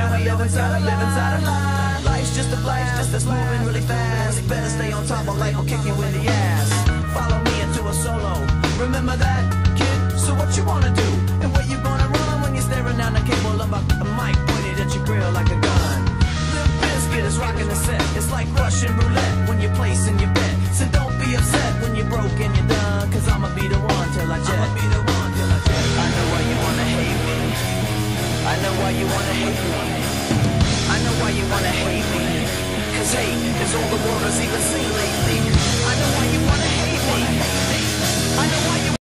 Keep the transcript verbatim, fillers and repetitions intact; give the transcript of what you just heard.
Gotta live inside, live inside a lie. Life's just a blast, just that's moving really fast. Better stay on top of life or kick you in the ass. Follow me into a solo. Remember that, kid? So what you wanna do? And where you gonna run when you're staring down the cable of a, a mic pointed at your grill like a gun? Limp Bizkit is rocking the set. It's like Russian roulette when you're placing your bet. So don't be upset when you're broke and you're done, cause I'ma be the one till I jet. I'ma be the one till I jet. I know why you wanna hate me. I know why you wanna hate me. I know why you wanna hate me. Cause hate is all the world has even seen lately. I know why you wanna hate me. I know why you